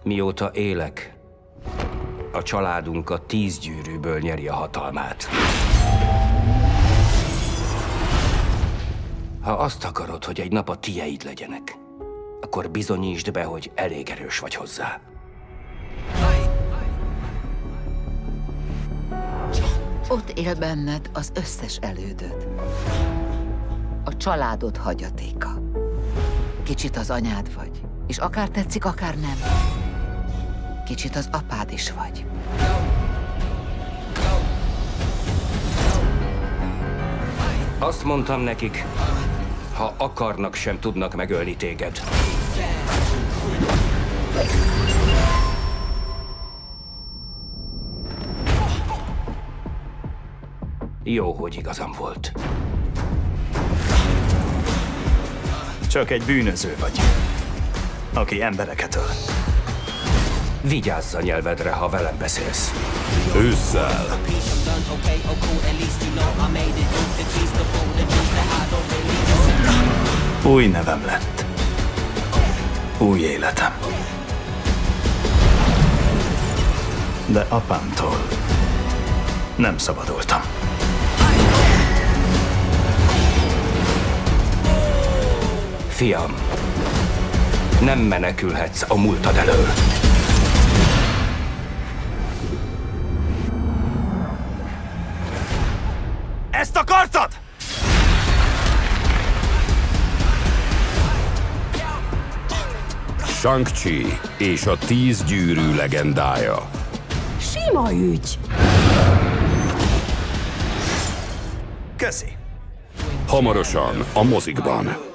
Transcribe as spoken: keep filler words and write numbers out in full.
Mióta élek, a családunk a tíz gyűrűből nyeri a hatalmát. Ha azt akarod, hogy egy nap a tieid legyenek, akkor bizonyítsd be, hogy elég erős vagy hozzá. Ott él benned az összes elődöd. A családod hagyatéka. Kicsit az anyád vagy, és akár tetszik, akár nem. Kicsit az apád is vagy. Azt mondtam nekik, ha akarnak, sem tudnak megölni téged. Jó, hogy igazam volt. Csak egy bűnöző vagy, aki embereket öl. Vigyázz a nyelvedre, ha velem beszélsz. Ősszel. Új nevem lett. Új életem. De apámtól nem szabadultam. Fiam, nem menekülhetsz a múltad elől. Ezt akartad? Shang-Chi és a tíz gyűrű legendája. Sima ügy. Köszi. Hamarosan a mozikban.